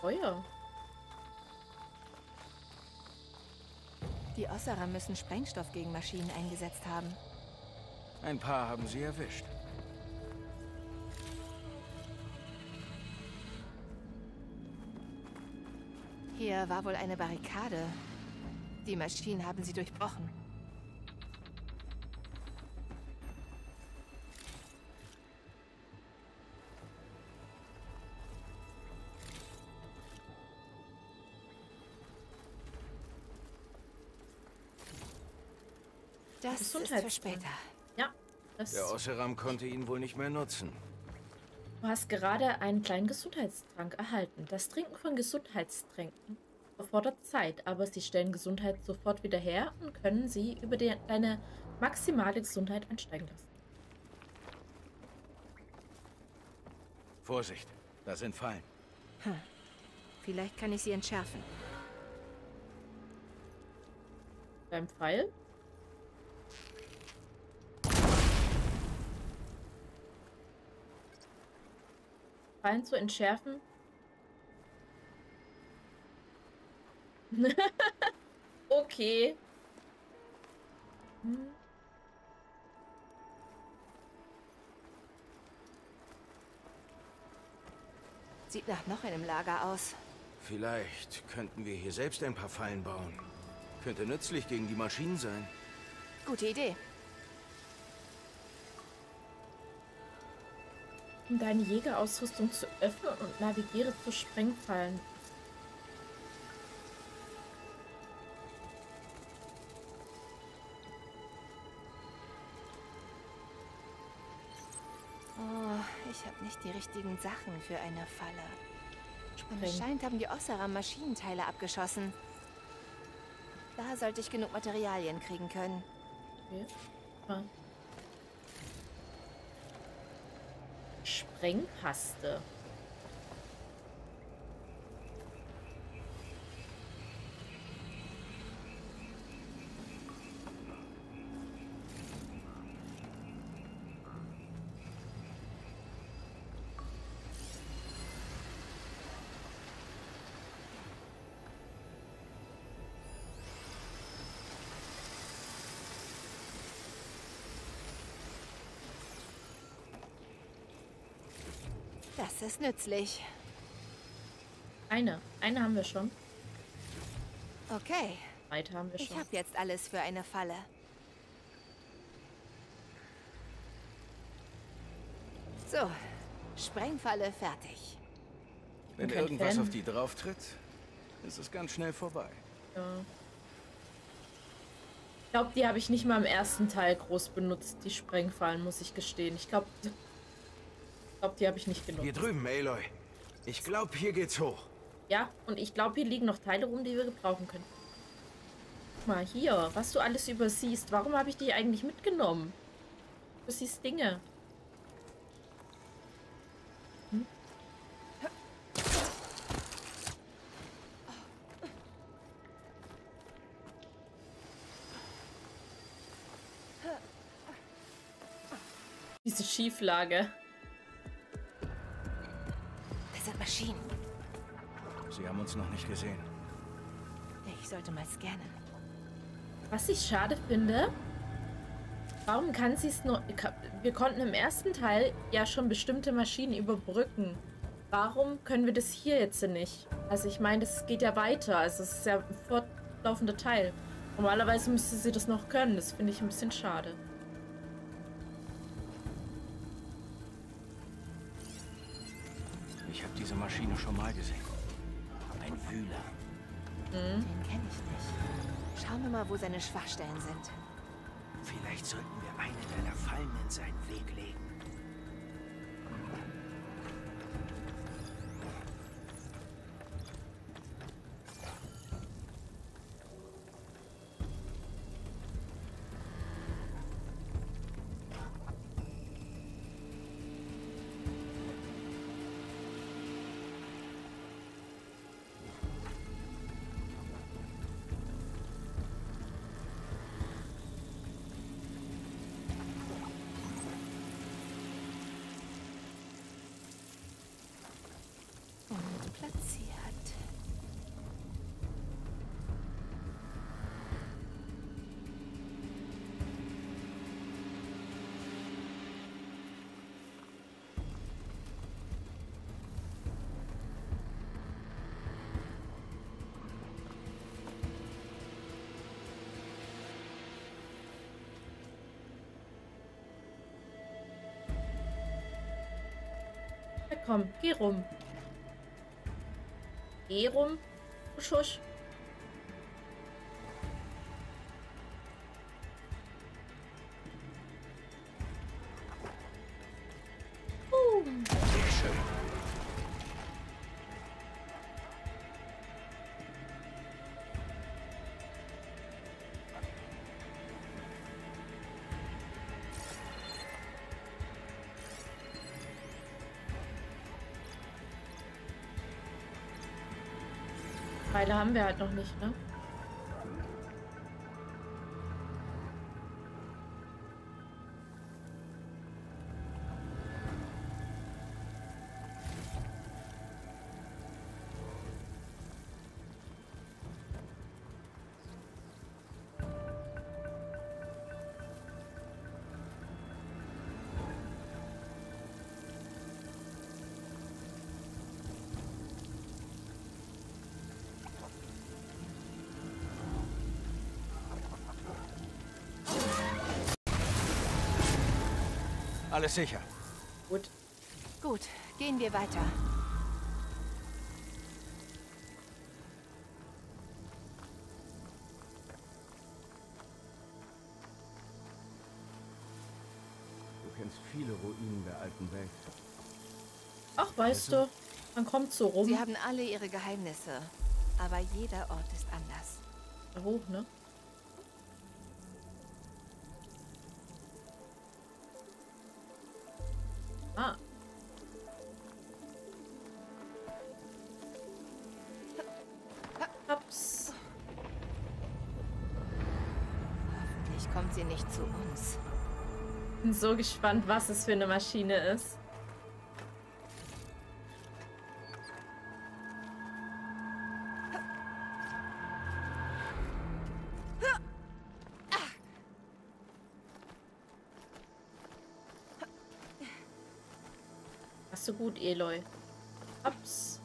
Feuer. Die Osserer müssen Sprengstoff gegen Maschinen eingesetzt haben. Ein paar haben sie erwischt. Hier war wohl eine Barrikade. Die Maschinen haben sie durchbrochen. Das ist für später. Ja. Der Osseram konnte ihn wohl nicht mehr nutzen. Du hast gerade einen kleinen Gesundheitstrank erhalten. Das Trinken von Gesundheitstränken erfordert Zeit, aber sie stellen Gesundheit sofort wieder her und können sie über deine maximale Gesundheit ansteigen lassen. Vorsicht, da sind Fallen. Vielleicht kann ich sie entschärfen. Beim Pfeil? Fallen zu entschärfen? Okay. Sieht nach noch einem Lager aus. Vielleicht könnten wir hier selbst ein paar Fallen bauen. Könnte nützlich gegen die Maschinen sein. Gute Idee. Um deine Jägerausrüstung zu öffnen und navigiere zu Sprengfallen. Oh, ich habe nicht die richtigen Sachen für eine Falle. Anscheinend haben die Osserer Maschinenteile abgeschossen. Da sollte ich genug Materialien kriegen können. Okay. Ah. Sprengpaste. Das ist nützlich. Eine haben wir schon. Okay. Weiter haben wir Ich schon. habe jetzt alles für eine Falle. So, Sprengfalle fertig. Wenn kein irgendwas Fan. auf die drauf tritt, ist es ganz schnell vorbei. Ja. Ich glaube, die habe ich nicht mal im ersten Teil groß benutzt, die Sprengfallen, muss ich gestehen. Ich glaube, die habe ich nicht genutzt. Hier drüben, Aloy. Ich glaube, hier geht's hoch. Ja, und ich glaube, hier liegen noch Teile rum, die wir gebrauchen können. Guck mal, hier, was du alles übersiehst. Warum habe ich die eigentlich mitgenommen? Du siehst Dinge. Diese Schieflage. Das sind Maschinen. Sie haben uns noch nicht gesehen. Ich sollte mal scannen. Was ich schade finde, warum kann sie es nur... Wir konnten im ersten Teil ja schon bestimmte Maschinen überbrücken. Warum können wir das hier jetzt nicht? Also ich meine, das geht ja weiter. Also es ist ja ein fortlaufender Teil. Normalerweise müsste sie das noch können. Das finde ich ein bisschen schade. Ich habe diese Maschine schon mal gesehen. Ein Wühler. Den kenne ich nicht. Schauen wir mal, wo seine Schwachstellen sind. Vielleicht sollten wir eine deiner Fallen in seinen Weg legen. Und platziert. Komm, geh rum. Geh rum. Husch, husch. Sehr schön. Pfeile haben wir halt noch nicht, ne? Alles sicher. Gut. Gut, gehen wir weiter. Du kennst viele Ruinen der alten Welt. Ach, weißt du, man kommt so rum. Sie haben alle ihre Geheimnisse, aber jeder Ort ist anders. Da hoch, ne? Ah. Ups. Hoffentlich kommt sie nicht zu uns. Bin so gespannt, was es für eine Maschine ist. Machst du gut, Eloy. Ups.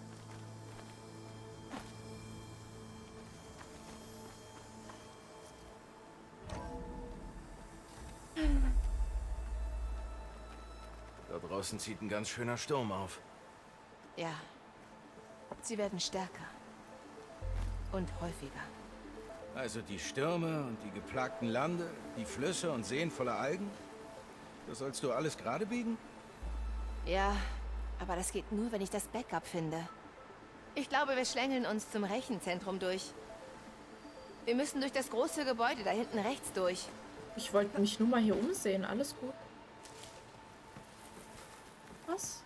Da draußen zieht ein ganz schöner Sturm auf. Ja, sie werden stärker und häufiger. Also die Stürme und die geplagten Lande, die Flüsse und Seen voller Algen? Das sollst du alles gerade biegen? Ja, aber das geht nur, wenn ich das Backup finde. Ich glaube, wir schlängeln uns zum Rechenzentrum durch. Wir müssen durch das große Gebäude da hinten rechts durch. Ich wollte mich nur mal hier umsehen. Alles gut. Was?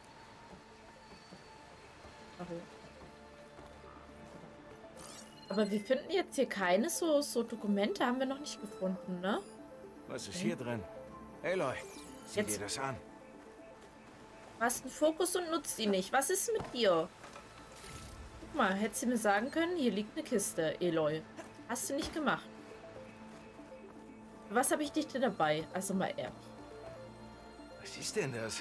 Aber wir finden jetzt hier keine so Dokumente. Haben wir noch nicht gefunden, ne? Was ist hier drin? Aloy, sieh dir das an. Du hast einen Fokus und nutzt ihn nicht. Was ist mit dir? Guck mal, hättest du mir sagen können, hier liegt eine Kiste, Eloy. Hast du nicht gemacht. Was habe ich dich denn dabei? Also mal ehrlich. Was ist denn das?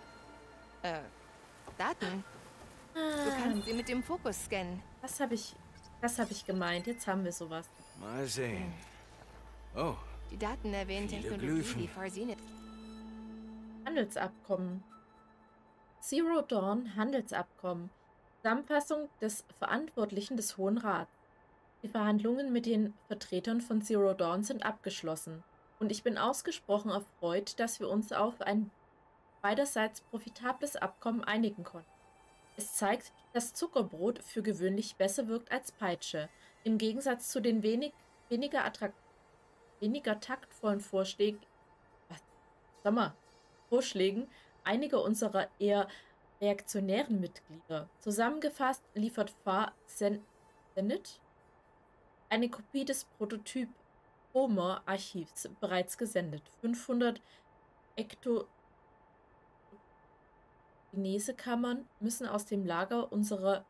Daten. Du kannst sie mit dem Fokus scannen. Das habe ich gemeint. Jetzt haben wir sowas. Mal sehen. Oh, Die Daten erwähnen Viele Technologie, Glyphen. die Farzine. Handelsabkommen. Zero Dawn Handelsabkommen. Zusammenfassung des Verantwortlichen des Hohen Rats. Die Verhandlungen mit den Vertretern von Zero Dawn sind abgeschlossen. Und ich bin ausgesprochen erfreut, dass wir uns auf ein beiderseits profitables Abkommen einigen konnten. Es zeigt, dass Zuckerbrot für gewöhnlich besser wirkt als Peitsche. Im Gegensatz zu den weniger taktvollen Vorschlägen einiger unserer eher reaktionären Mitglieder. Zusammengefasst liefert Zenit eine Kopie des Prototyp Homer-Archivs bereits gesendet. 500 Ektogenese-Kammern müssen aus dem Lager unserer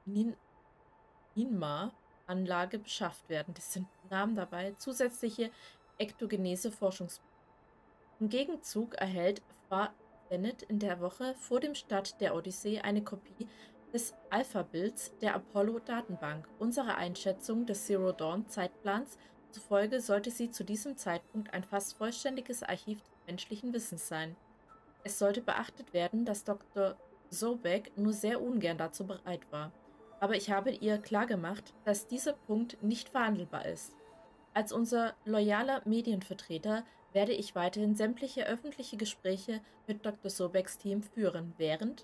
Ninma-Anlage beschafft werden. Das sind Namen dabei. Zusätzliche Ektogenese-Forschungs. Im Gegenzug erhält Zenit in der Woche vor dem Start der Odyssee eine Kopie des Alpha-Bilds der Apollo-Datenbank. Unsere Einschätzung des Zero Dawn-Zeitplans zufolge sollte sie zu diesem Zeitpunkt ein fast vollständiges Archiv des menschlichen Wissens sein. Es sollte beachtet werden, dass Dr. Sobek nur sehr ungern dazu bereit war. Aber ich habe ihr klargemacht, dass dieser Punkt nicht verhandelbar ist. Als unser loyaler Medienvertreter werde ich weiterhin sämtliche öffentliche Gespräche mit Dr. Sobeks Team führen, während...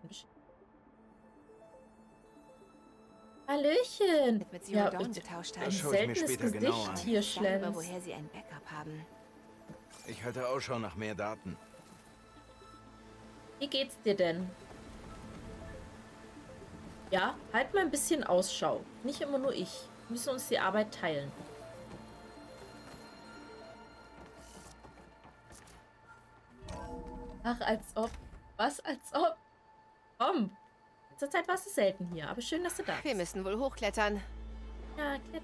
Hallöchen! Mit Zero Dawn getauscht haben. Das Ein schaue ich mir seltenes später genauer Gesicht an. hier, Ich glaube, Schlenz. woher sie ein Backup haben. Ich halte Ausschau nach mehr Daten. Wie geht's dir denn? Ja, halt mal ein bisschen Ausschau. Nicht immer nur ich. Wir müssen uns die Arbeit teilen. Ach, als ob. Was, als ob? Komm. Zurzeit warst du selten hier, aber schön, dass du da bist. Wir müssen wohl hochklettern. Ja, kletter.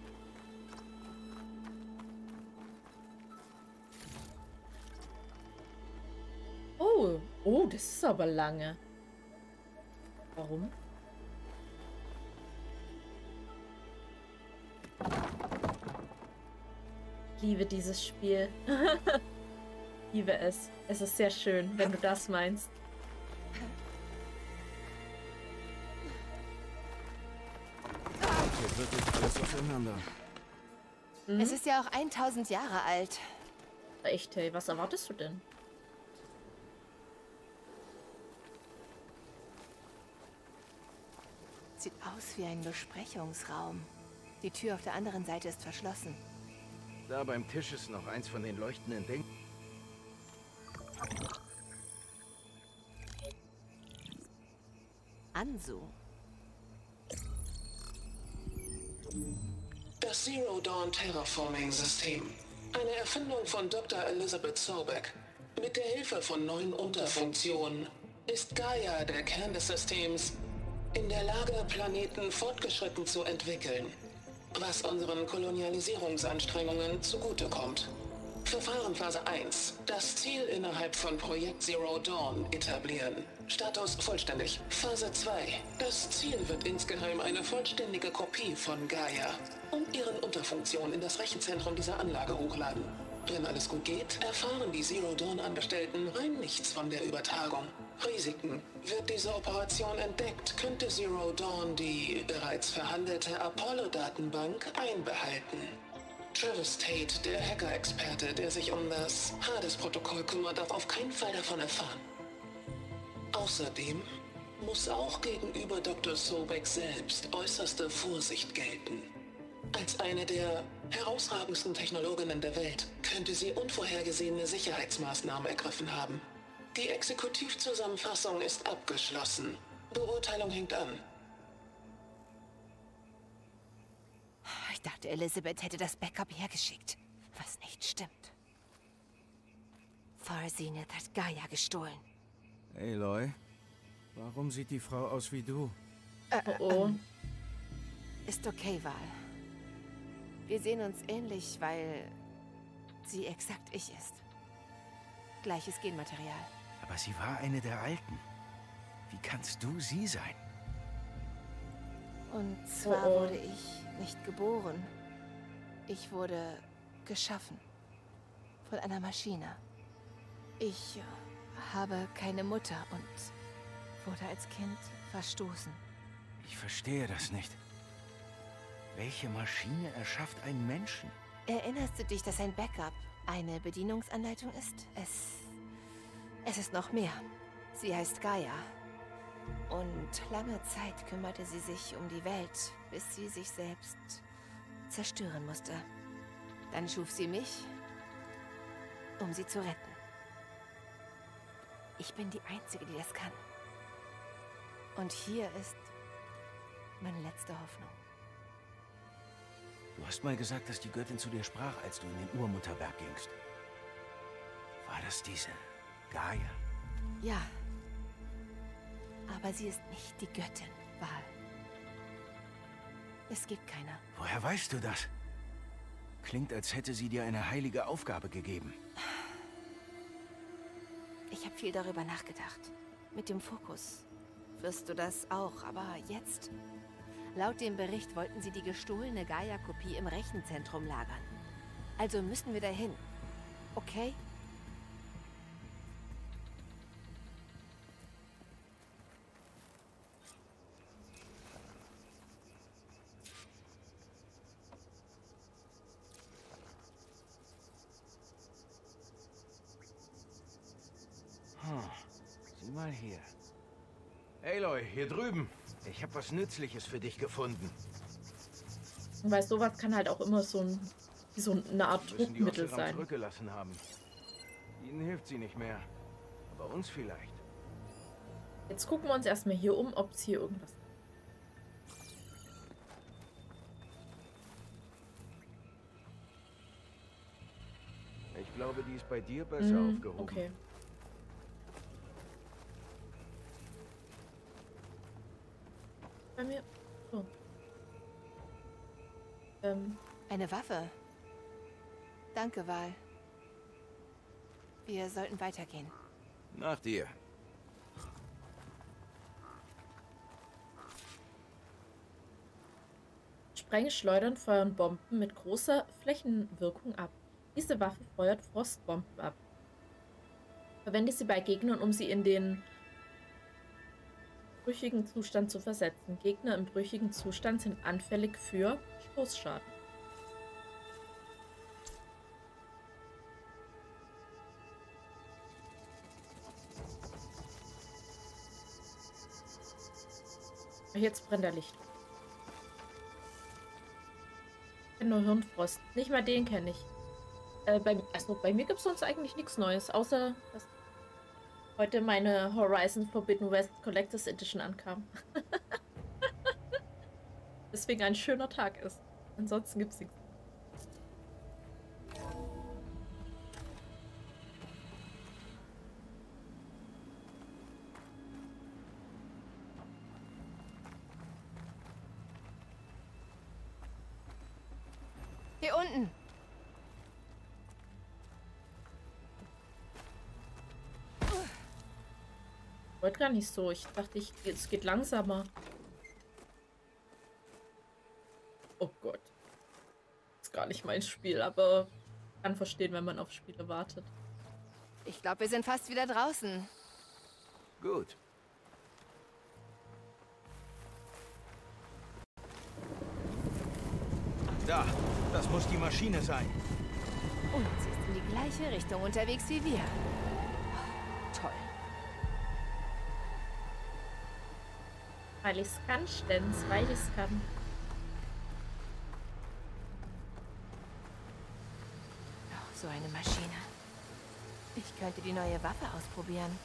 Oh, oh, das ist aber lange. Warum? Ich liebe dieses Spiel. Liebe es. Es ist sehr schön, wenn du das meinst. Hier wirklich alles auseinander. Es ist ja auch 1000 Jahre alt. Echt, hey, was erwartest du denn? Sieht aus wie ein Besprechungsraum. Die Tür auf der anderen Seite ist verschlossen. Da beim Tisch ist noch eins von den leuchtenden Dingen. Ansu. Das Zero Dawn Terraforming System. Eine Erfindung von Dr. Elizabeth Sobek. Mit der Hilfe von 9 Unterfunktionen ist Gaia, der Kern des Systems, in der Lage, Planeten fortgeschritten zu entwickeln, was unseren Kolonialisierungsanstrengungen zugutekommt. Verfahrenphase 1. Das Ziel innerhalb von Projekt Zero Dawn etablieren. Status vollständig. Phase 2. Das Ziel wird insgeheim eine vollständige Kopie von Gaia und ihren Unterfunktionen in das Rechenzentrum dieser Anlage hochladen. Wenn alles gut geht, erfahren die Zero Dawn-Angestellten rein nichts von der Übertragung. Risiken. Wird diese Operation entdeckt, könnte Zero Dawn die bereits verhandelte Apollo-Datenbank einbehalten. Travis Tate, der Hacker-Experte, der sich um das Hades-Protokoll kümmert, darf auf keinen Fall davon erfahren. Außerdem muss auch gegenüber Dr. Sobek selbst äußerste Vorsicht gelten. Als eine der herausragendsten Technologinnen der Welt könnte sie unvorhergesehene Sicherheitsmaßnahmen ergriffen haben. Die Exekutivzusammenfassung ist abgeschlossen. Beurteilung hängt an. Ich dachte, Elizabeth hätte das Backup hergeschickt. Was nicht stimmt. Farzenith hat Gaia gestohlen. Aloy, warum sieht die Frau aus wie du? Oh, oh. Ist okay, Val. Wir sehen uns ähnlich, weil sie exakt ich ist. Gleiches Genmaterial. Aber sie war eine der Alten. Wie kannst du sie sein? Und zwar Oh, oh. wurde ich nicht geboren. Ich wurde geschaffen. Von einer Maschine. Ich habe keine Mutter und wurde als Kind verstoßen. Ich verstehe das nicht. Welche Maschine erschafft einen Menschen? Erinnerst du dich, dass ein Backup eine Bedienungsanleitung ist? Es ist noch mehr. Sie heißt Gaia. Und lange Zeit kümmerte sie sich um die Welt, bis sie sich selbst zerstören musste. Dann schuf sie mich, um sie zu retten. Ich bin die Einzige, die das kann. Und hier ist meine letzte Hoffnung. Du hast mal gesagt, dass die Göttin zu dir sprach, als du in den Urmutterberg gingst. War das diese Gaia? Ja. Aber sie ist nicht die Göttin, Val. Es gibt keine. Woher weißt du das? Klingt, als hätte sie dir eine heilige Aufgabe gegeben. Ich habe viel darüber nachgedacht. Mit dem Fokus wirst du das auch, aber jetzt... Laut dem Bericht wollten sie die gestohlene Gaia-Kopie im Rechenzentrum lagern. Also müssen wir dahin. Okay? Sieh mal hier. Aloy, hier drüben. Ich habe was Nützliches für dich gefunden. Weil sowas kann halt auch immer so eine Art Müssen die Druckmittel Osseram sein. zurückgelassen haben. Ihnen hilft sie nicht mehr. Aber uns vielleicht. Jetzt gucken wir uns erstmal hier um, ob es hier irgendwas gibt. Ich glaube, die ist bei dir besser aufgehoben. Okay. Bei mir. So. Eine Waffe. Danke, Val. Wir sollten weitergehen. Nach dir. Sprengschleudern feuern Bomben mit großer Flächenwirkung ab. Diese Waffe feuert Frostbomben ab. Verwende sie bei Gegnern, um sie in den brüchigen Zustand zu versetzen. Gegner im brüchigen Zustand sind anfällig für Stoßschaden. Jetzt brennt der Licht. Ich kenne nur Hirnfrost. Nicht mal den kenne ich. Bei mir gibt es sonst eigentlich nichts Neues, außer dass heute meine Horizon Forbidden West Collectors Edition ankam. Deswegen ein schöner Tag ist. Ansonsten gibt es nichts. Hier unten. Ich wollte gar nicht so. Ich dachte, es geht langsamer. Oh Gott. Ist gar nicht mein Spiel, aber ich kann verstehen, wenn man auf Spiele wartet. Ich glaube, wir sind fast wieder draußen. Gut. Da, das muss die Maschine sein. Und sie ist in die gleiche Richtung unterwegs wie wir. Toll. Weil ich es kann, Stenz, weil ich es kann. Oh, so eine Maschine. Ich könnte die neue Waffe ausprobieren.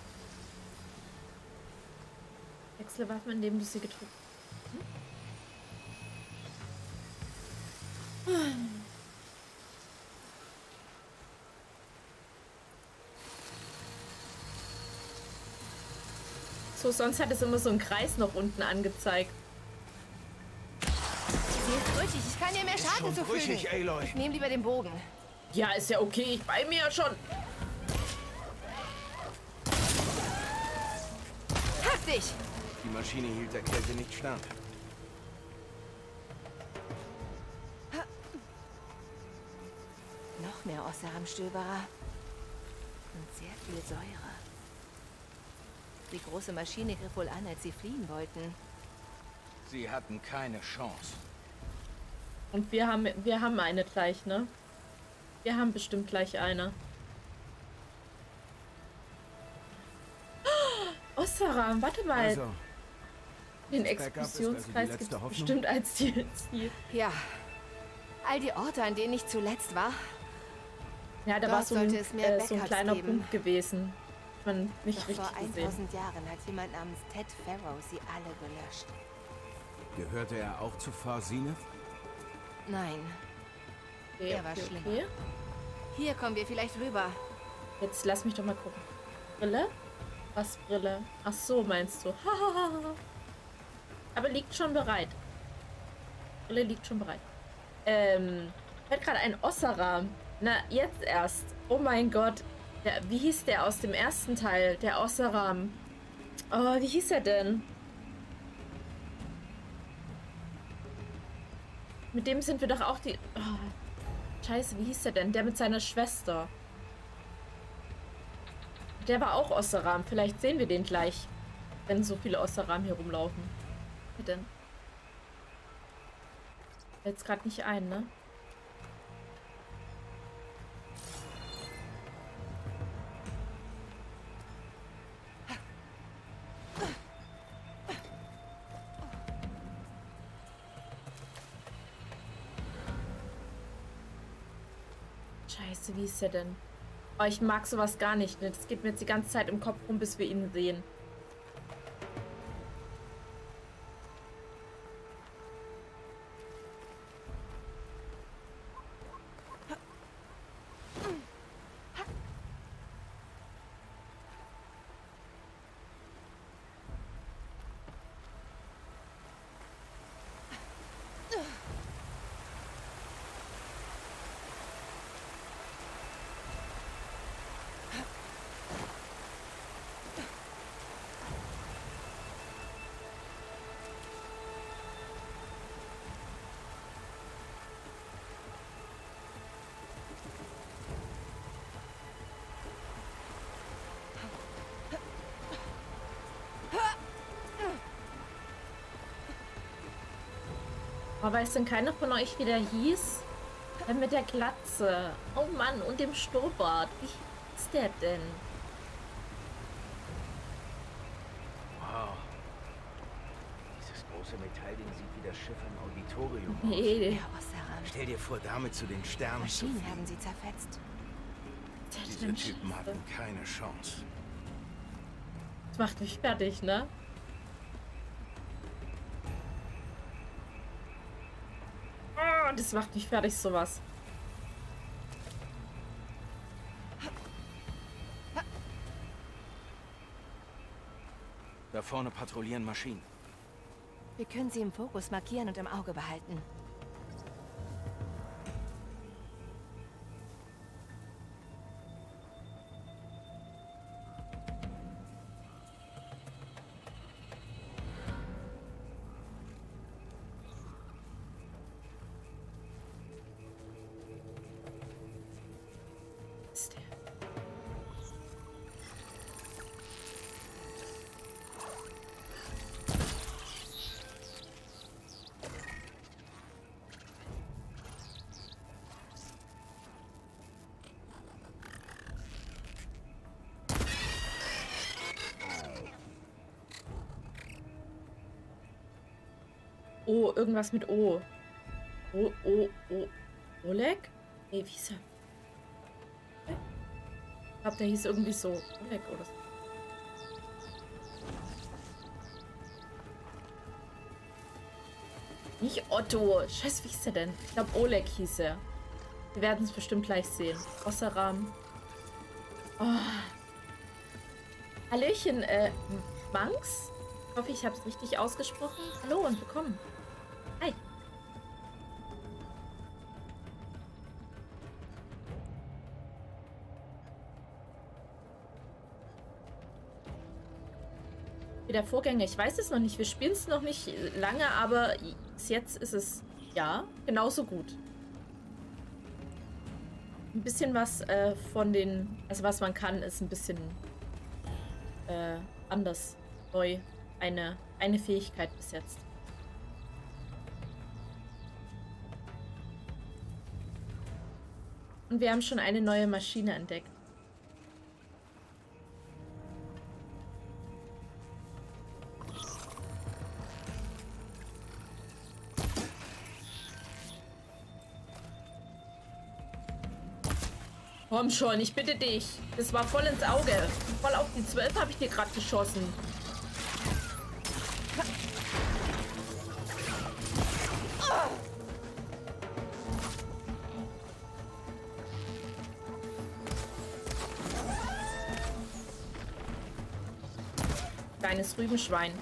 Wechsle Waffen, indem du sie gedrückt hast. So, sonst hat es immer so einen Kreis noch unten angezeigt. Sie ist brüchig. Ich kann ihr mehr Schaden Schon zufügen. brüchig, Aloy. Ich nehme lieber den Bogen. Ja, ist ja okay. Ich bei mir ja schon. Hab dich! Die Maschine hielt der Kälte nicht stand. Noch mehr Osseram-Stöberer. Und sehr viel Säure. Die große Maschine griff wohl an, als sie fliehen wollten. Sie hatten keine Chance. Und wir haben eine gleich, ne? Wir haben bestimmt gleich eine. Oh, Osseram, warte mal. Also, Den das Backup ist Explosionskreis also die gibt letzte es Hoffnung? bestimmt als Ziel. Ja. All die Orte, an denen ich zuletzt war. Ja, da Dort war so ein, sollte es mehr so ein Backups kleiner geben. Punkt gewesen. Man nicht Doch richtig vor gesehen. 1000 Jahren hat jemand namens Ted Farrow sie alle gelöscht. gehörte er auch zu Farsineth? Nein. Okay, Er war okay, schlimmer. okay. Hier kommen wir vielleicht rüber. Jetzt lass mich doch mal gucken. Brille? Was Brille? Ach so, meinst du? Aber liegt schon bereit. Brille liegt schon bereit. Fällt gerade ein Osseram. Na, jetzt erst. Oh mein Gott. Wie hieß der aus dem ersten Teil? Der Osseram. Oh, wie hieß er denn? Mit dem sind wir doch auch die... Oh, scheiße, wie hieß der denn? Der mit seiner Schwester. Der war auch Osseram. Vielleicht sehen wir den gleich, wenn so viele Osseram hier rumlaufen. Wie denn? Fällt jetzt gerade nicht ein, ne? Scheiße, wie ist der denn? Oh, ich mag sowas gar nicht. Das geht mir jetzt die ganze Zeit im Kopf rum, bis wir ihn sehen. Aber weiß denn keiner von euch, wie der hieß? Der mit der Glatze. Oh Mann, und dem Schnurrbart. Wie ist der denn? Wow. Dieses große Metallding sieht wie das Schiff im Auditorium aus. Nee. Ja, Oseram. Stell dir vor, damit zu den Sternen zu Maschinen fliegen. haben sie zerfetzt. Diese Typen hatten keine Chance. Das macht mich fertig, ne? Oh, das macht mich fertig, sowas. Da vorne patrouillieren Maschinen. Wir können sie im Fokus markieren und im Auge behalten. Ist der? Oh, irgendwas mit O. Oleg? Nee, wie hieß er? Ich glaube, der hieß irgendwie so. Oleg oder so. Nicht Otto. Scheiße, wie hieß der denn? Ich glaube, Oleg hieß er. Wir werden es bestimmt gleich sehen. Oseram. Oh. Hallöchen, Manx? Ich hoffe, ich habe es richtig ausgesprochen. Hallo und willkommen. Hi. Wie der Vorgänger. Ich weiß es noch nicht. Wir spielen es noch nicht lange, aber bis jetzt ist es, ja, genauso gut. Ein bisschen was von den, also was man kann, ist ein bisschen anders, neu. Eine Fähigkeit bis jetzt. Und wir haben schon eine neue Maschine entdeckt. Komm schon, ich bitte dich. Das war voll ins Auge. Voll auf die 12 habe ich dir gerade geschossen. Kleines Rübenschwein.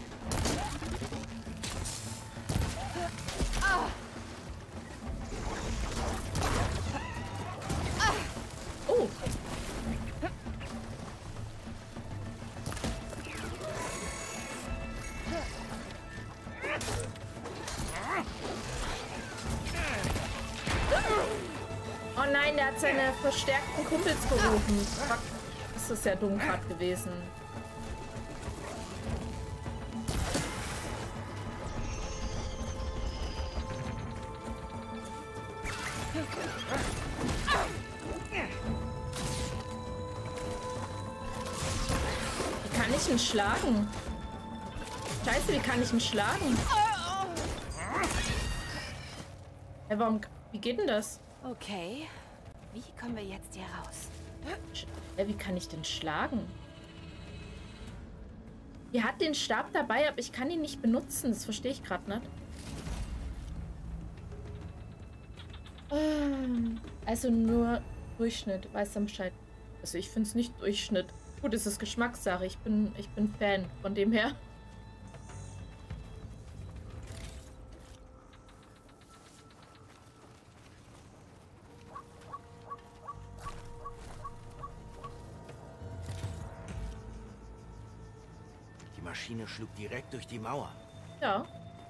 Oh. Oh nein, der hat seine verstärkten Kumpels gerufen. Fuck, das ist ja dumm gerade gewesen. Wie kann ich ihn schlagen? Scheiße, wie kann ich ihn schlagen? Oh, Warum, wie geht denn das? okay. Wie kommen wir jetzt hier raus? Wie kann ich denn schlagen? Die hat den Stab dabei, aber ich kann ihn nicht benutzen. Das verstehe ich gerade nicht. Also nur Durchschnitt. Weiß dann Bescheid. Also ich finde es nicht Durchschnitt. Gut, es ist Geschmackssache. Ich bin Fan. Von dem her. Die Maschine schlug direkt durch die Mauer. Ja.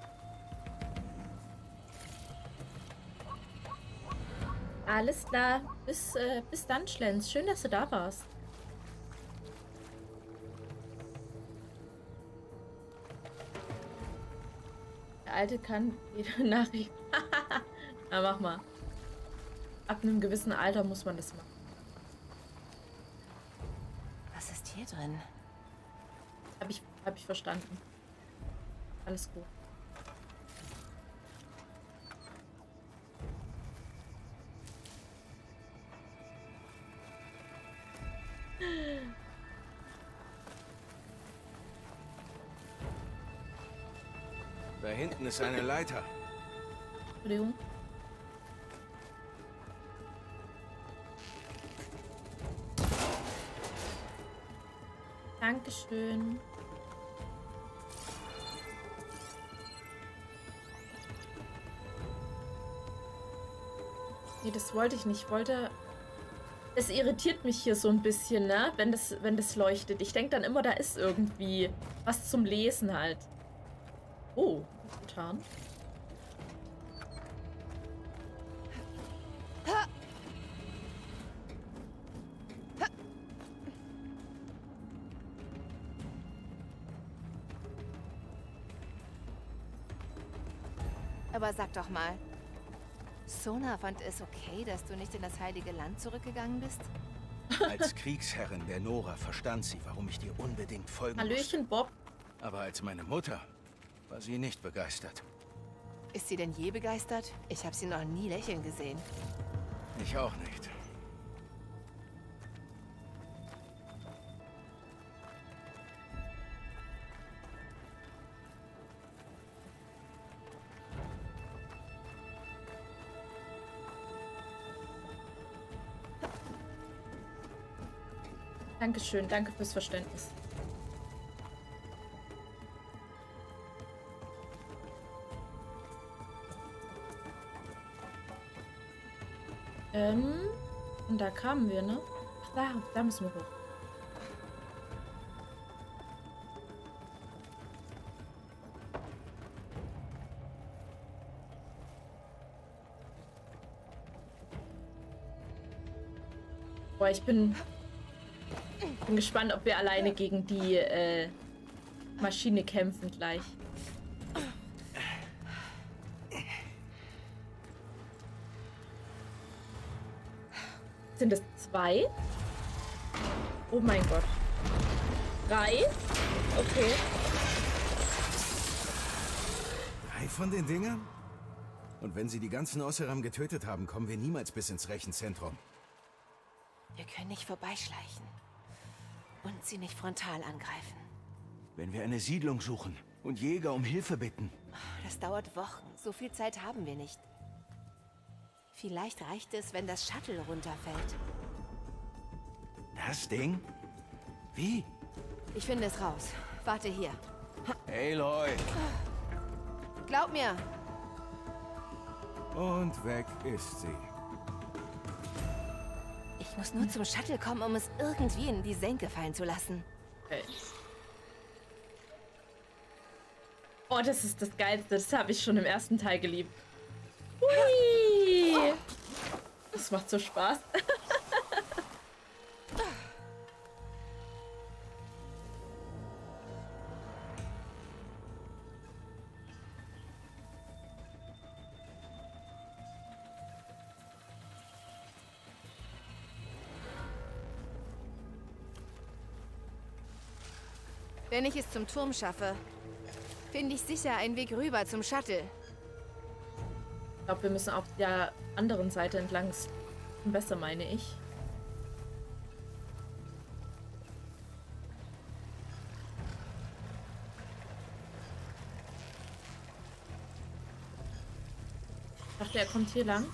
Alles klar. Bis dann, Schlenz. Schön, dass du da warst. Der Alte kann jede Nachricht. Na, mach mal. Ab einem gewissen Alter muss man das machen. Was ist hier drin? Hab ich verstanden. Alles gut. Da hinten ist eine Leiter. Entschuldigung. Dankeschön. Nee, das wollte ich nicht. Ich wollte... Es irritiert mich hier so ein bisschen, ne? Wenn das leuchtet. Ich denke dann immer, da ist irgendwie was zum Lesen halt. Oh, getan. Aber sag doch mal, Sona fand es okay, dass du nicht in das Heilige Land zurückgegangen bist? Als Kriegsherrin der Nora verstand sie, warum ich dir unbedingt folgen Hallöchen, musste. Bob. Aber als meine Mutter war sie nicht begeistert. Ist sie denn je begeistert? Ich habe sie noch nie lächeln gesehen. Ich auch nicht. Dankeschön, danke fürs Verständnis. Und da kamen wir, ne? Ach, da müssen wir hoch. Boah, ich bin gespannt, ob wir alleine gegen die Maschine kämpfen gleich. Sind es 2? Oh mein Gott. 3? Okay. 3 von den Dingern? Und wenn sie die ganzen Osseram getötet haben, kommen wir niemals bis ins Rechenzentrum. Wir können nicht vorbeischleichen. Und sie nicht frontal angreifen. Wenn wir eine Siedlung suchen und Jäger um Hilfe bitten. Das dauert Wochen. So viel Zeit haben wir nicht. Vielleicht reicht es, wenn das Shuttle runterfällt. Das Ding? Wie? Ich finde es raus. Warte hier. Aloy! Glaub mir. Und weg ist sie. Ich muss nur zum Shuttle kommen, um es irgendwie in die Senke fallen zu lassen. Okay. Oh, das ist das Geilste. Das habe ich schon im ersten Teil geliebt. Hui! Das macht so Spaß. Wenn ich es zum Turm schaffe, finde ich sicher einen Weg rüber zum Shuttle. Ich glaube, wir müssen auf der anderen Seite entlang Besser, meine ich. Ich dachte, er kommt hier lang.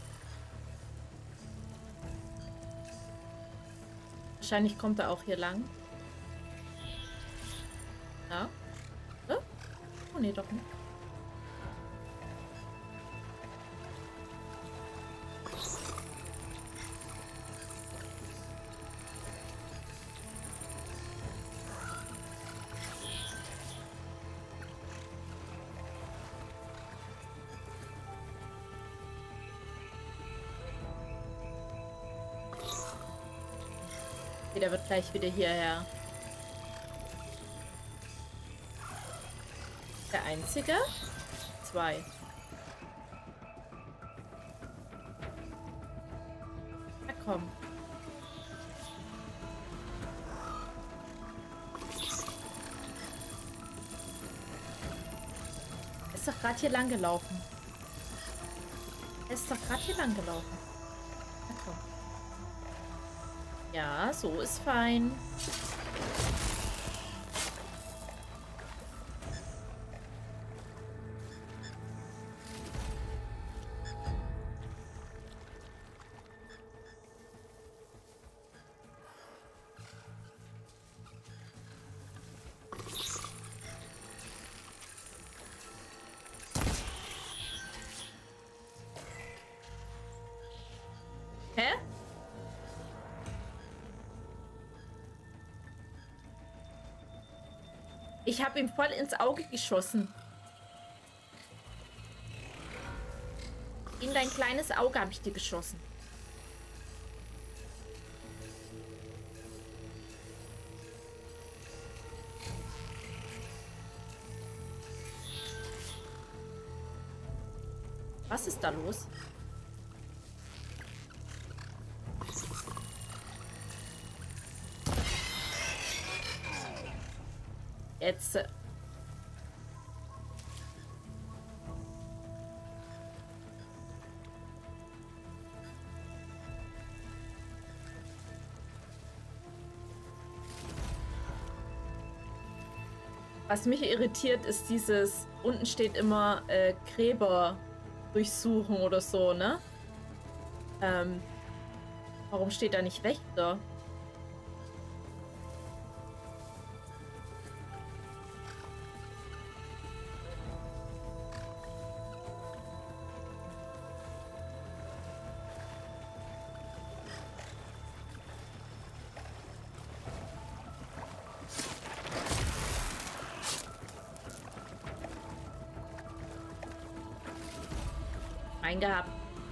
Wahrscheinlich kommt er auch hier lang. Ja. Oh, nee, doch nicht. Okay, der wird gleich wieder hierher. Der einzige? 2. Na komm. Er ist doch gerade hier lang gelaufen. Er ist doch gerade hier lang gelaufen. Na komm. Ja, so ist fein. Hä? Ich habe ihm voll ins Auge geschossen. In dein kleines Auge habe ich dir geschossen. Was ist da los? Jetzt. Was mich irritiert, ist dieses, unten steht immer Gräber durchsuchen oder so, ne? Warum steht da nicht Wächter? Eingehabt.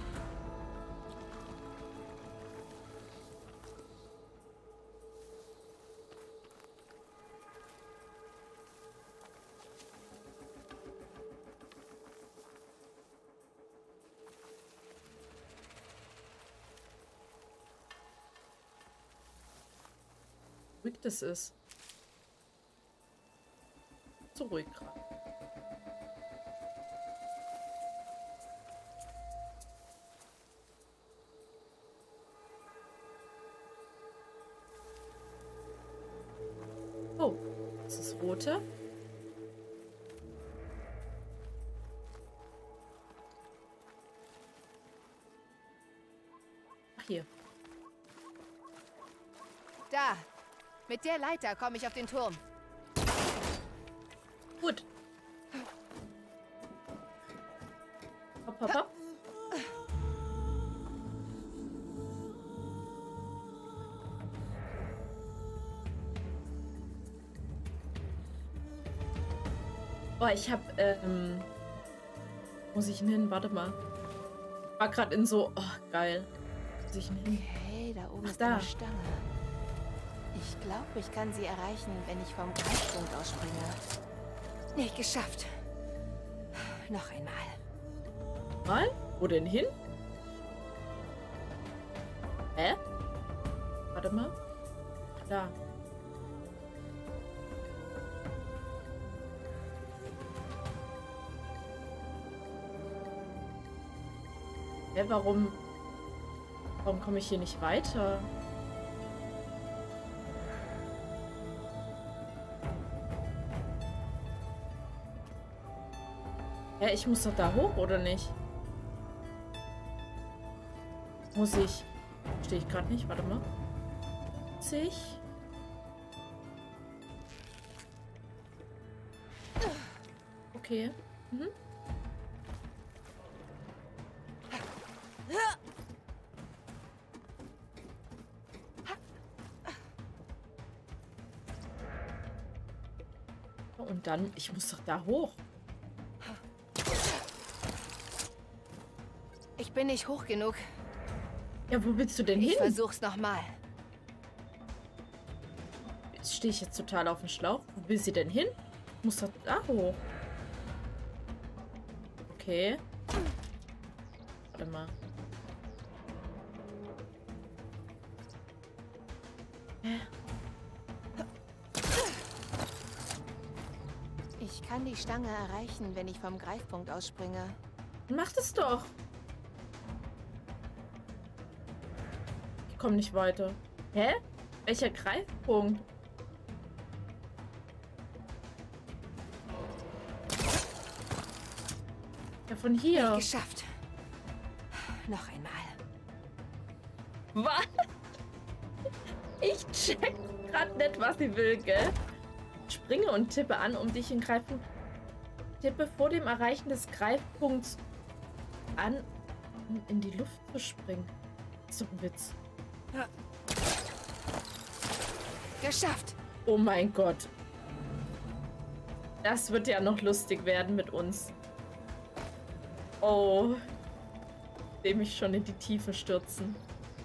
Ruhig das ist. So ruhig gerade. Oh, das ist rote. Ach, hier. Da. Mit der Leiter komme ich auf den Turm. Gut. Hopp, hopp, hopp. Boah, ich hab, muss ich denn hin? Warte mal. Ich war gerade in so, oh, geil. Muss ich denn hin? Okay, da oben Ach, ist da. eine Stange. Ich glaube, ich kann sie erreichen, wenn ich vom Greifpunkt ausspringe. Nicht geschafft. Noch einmal. Mal? Wo denn hin? Hä? Warte mal. Da. Hä, warum? Warum komme ich hier nicht weiter? Ja, ich muss doch da hoch, oder nicht? Muss ich? Stehe ich gerade nicht. Warte mal. Muss ich? Okay. Mhm. Und dann, ich muss doch da hoch. Ich bin nicht hoch genug. Ja, wo willst du denn Ich hin? versuch's nochmal. Jetzt stehe ich jetzt total auf dem Schlauch. Wo will sie denn hin? Ich muss doch da hoch. Okay. Warte mal. Ich kann die Stange erreichen, wenn ich vom Greifpunkt ausspringe. Mach das doch. Ich komme nicht weiter. Hä? Welcher Greifpunkt? Ja, von hier. Geschafft. Noch einmal. Was? Ich check gerade nicht, was sie will, gell? Springe und tippe an, um dich in Greifpunkt. Tippe vor dem Erreichen des Greifpunkts an, um in die Luft zu springen. So ein Witz. Geschafft. Oh mein Gott. Das wird ja noch lustig werden mit uns. Oh. Ich sehe mich schon in die Tiefe stürzen.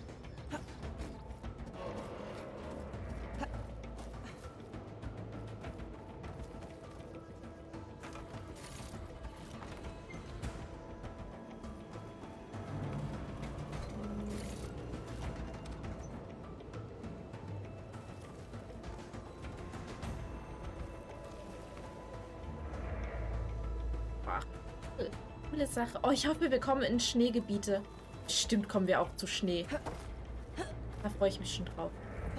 Coole Sache. Oh, ich hoffe, wir kommen in Schneegebiete. Stimmt, kommen wir auch zu Schnee. Da freue ich mich schon drauf.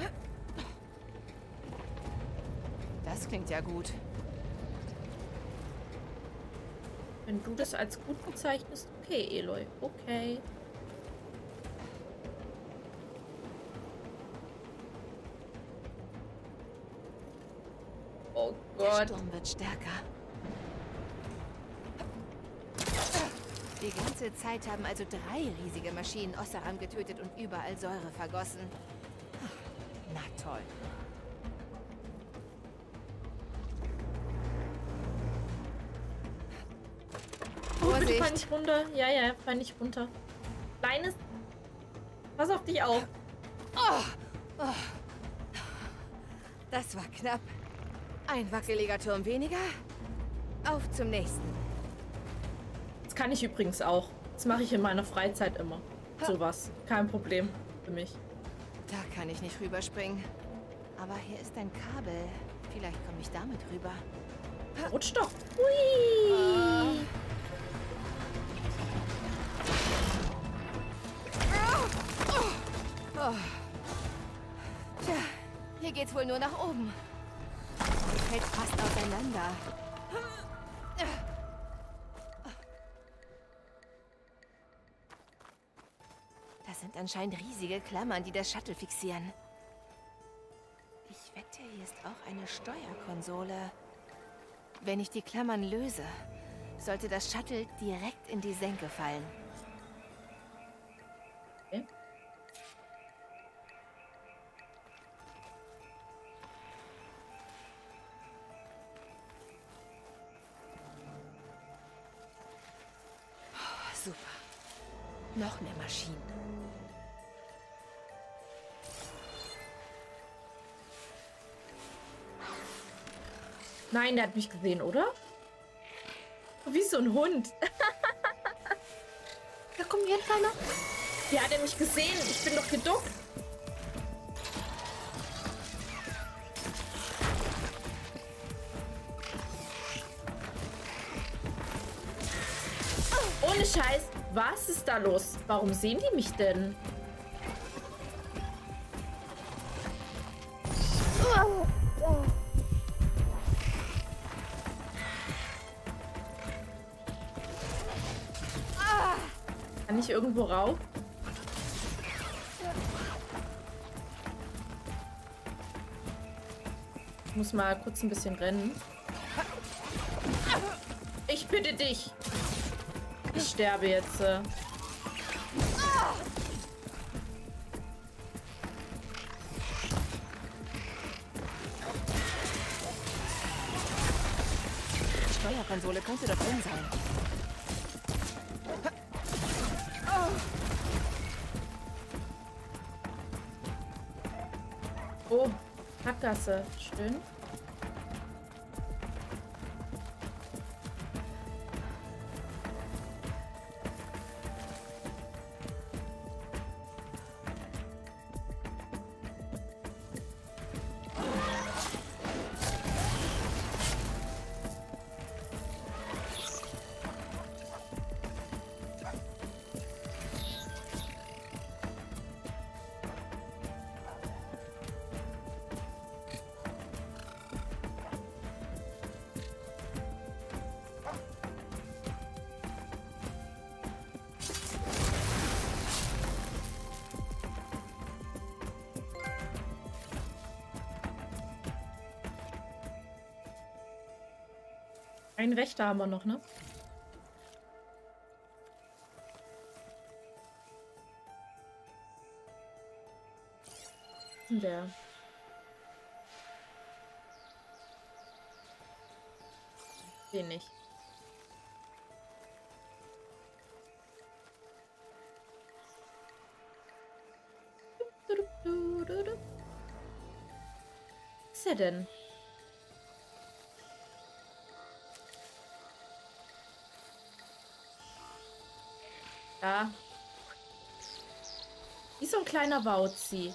Das klingt ja gut. Wenn du das als gut bezeichnest, okay, Eloy. Okay. Oh Der Gott. Sturm wird stärker. Die ganze Zeit haben also 3 riesige Maschinen Ossaram getötet und überall Säure vergossen. Na toll. Oh, bitte Vorsicht. fall nicht runter. Ja, ja, fall nicht runter. Kleines. Pass auf dich auf. Oh. Das war knapp. Ein wackeliger Turm weniger. Auf zum nächsten. Das kann ich übrigens auch. Das mache ich in meiner Freizeit immer. Sowas. Kein Problem für mich. Da kann ich nicht rüberspringen. Aber hier ist ein Kabel. Vielleicht komme ich damit rüber. Rutsch doch. Hui. Oh. Tja, hier geht's wohl nur nach oben. Sie fällt fast auseinander. Das sind anscheinend riesige Klammern, die das Shuttle fixieren. Ich wette, hier ist auch eine Steuerkonsole. Wenn ich die Klammern löse, sollte das Shuttle direkt in die Senke fallen. Okay. Oh, super. Noch mehr Maschinen. Nein, der hat mich gesehen, oder? Wie so ein Hund. Da kommt jetzt einer. Ja, hat er mich gesehen? Ich bin doch geduckt. Ohne Scheiß. Was ist da los? Warum sehen die mich denn? Kann ich irgendwo rauf? Ich muss mal kurz ein bisschen rennen. Ich bitte dich. Ich sterbe jetzt. Steuerkonsole könnte da drin sein. Oh, Sackgasse. Schön. Einen Wächter haben wir noch, ne? Was ist denn der? Den nicht. Was ist er denn? Ja. Wie so ein kleiner Wauzi.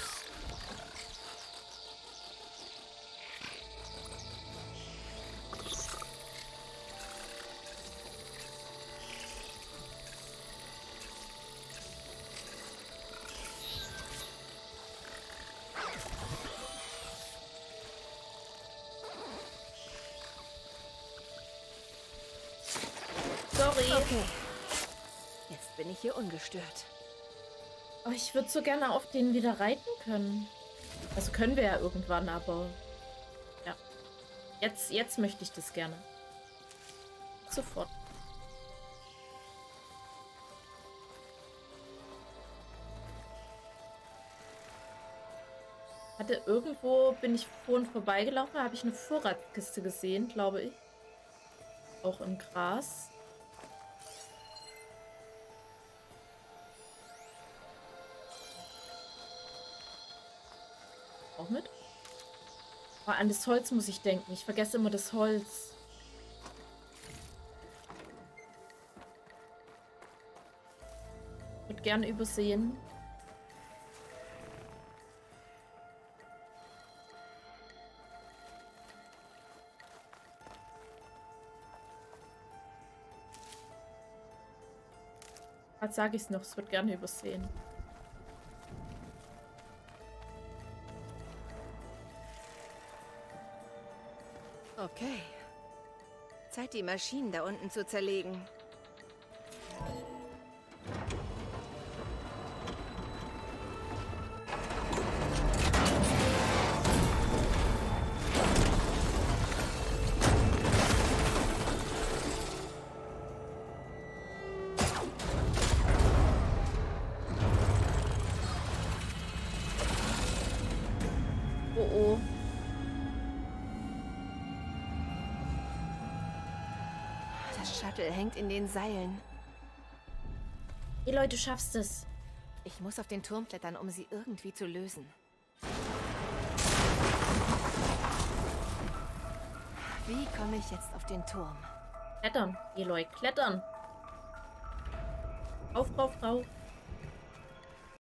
Sorry. Okay. Jetzt bin ich hier ungestört. Oh, ich würde so gerne auf den wieder reiten können. Also können wir ja irgendwann, aber... Ja. Jetzt möchte ich das gerne. Sofort. Hatte irgendwo, bin ich vorhin vorbeigelaufen, da habe ich eine Vorratskiste gesehen, glaube ich. Auch im Gras. Auch mit? Oh, an das Holz muss ich denken. Ich vergesse immer das Holz. Wird gerne übersehen. Gerade sage ich es noch, es wird gerne übersehen. Okay. Zeit, die Maschinen da unten zu zerlegen. Oh oh. Das Shuttle hängt in den Seilen. Hey Leute, du schaffst es. Ich muss auf den Turm klettern, um sie irgendwie zu lösen. Wie komme ich jetzt auf den Turm? Klettern, Eloy, klettern. Rauf, rauf, rauf.